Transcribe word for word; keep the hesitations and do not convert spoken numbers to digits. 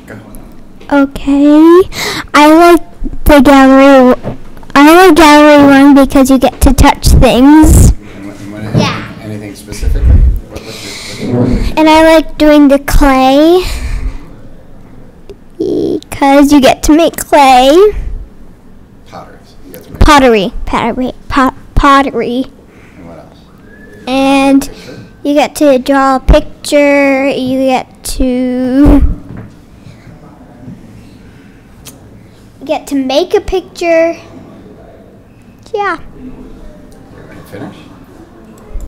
Go. Okay. I like the gallery. I like gallery one because you get to touch things. And what, and what, Yeah. Anything specifically? What, what's your, what's your And I like doing the clay because you get to make clay. potteries? You get to make Pottery. Pottery. Pot, pottery. And what else? And Picture? you get to draw a picture. You get to you get to make a picture. Yeah. Finish?